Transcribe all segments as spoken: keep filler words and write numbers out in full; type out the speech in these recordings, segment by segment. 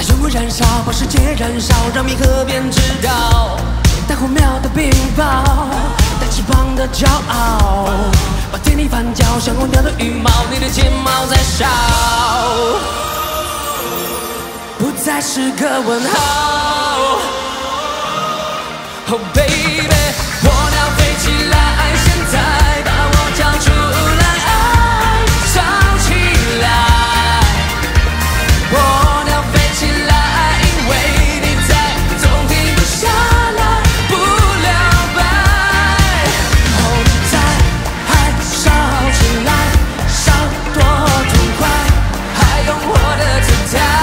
生活燃烧，把世界燃烧，让冥河边知道。带火苗的冰雹，带翅膀的骄傲，把天地翻搅，像红鸟的羽毛，你的睫毛在烧，不再是个问号。Oh baby， 火鸟飞起来，现在把我叫出来，爱烧起来。火鸟飞起来，因为你在，总停不下来，不留白。哦，你在，还烧起来，烧多痛快，还用我的姿态。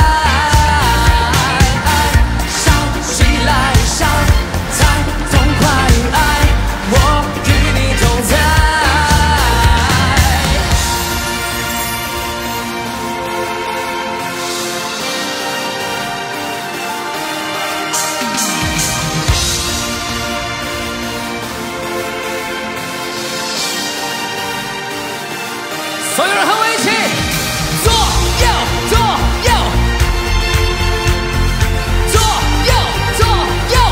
所有人和我一起，左右左右，左右左右。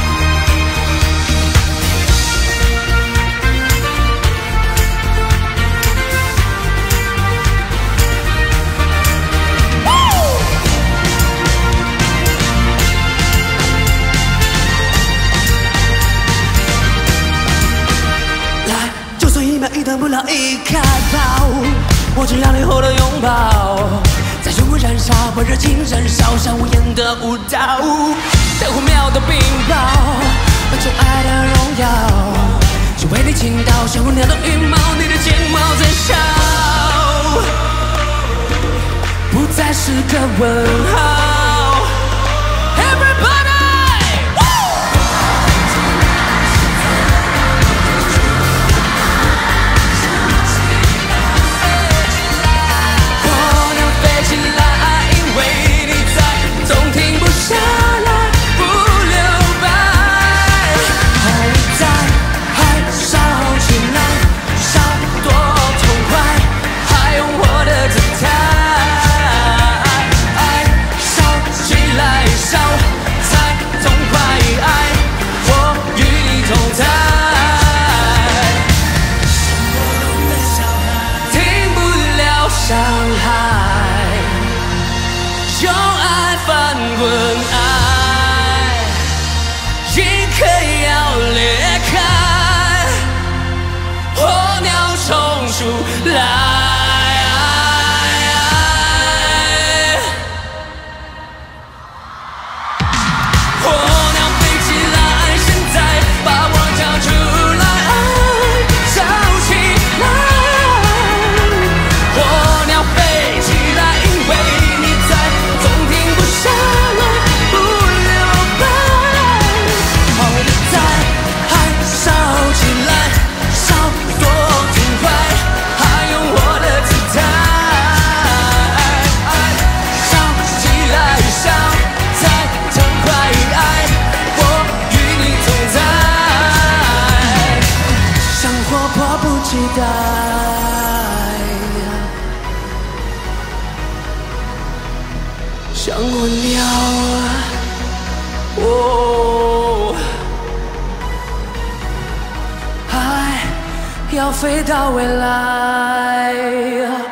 来，就算一秒一等不了一开炮。我只要你后的拥抱，在生活燃烧，把热情燃烧，像无言的舞蹈。带火苗的冰雹，扮出爱的荣耀，是为你倾倒，像红鸟的羽毛，你的睫毛在烧，不再是个问号。Everybody！伤害，用爱翻滚爱，一刻要裂开，火鸟冲出来。火鸟飞起来，现在把我叫出来，爱烧起来。期待，像火鸟，哦，爱要飞到未来。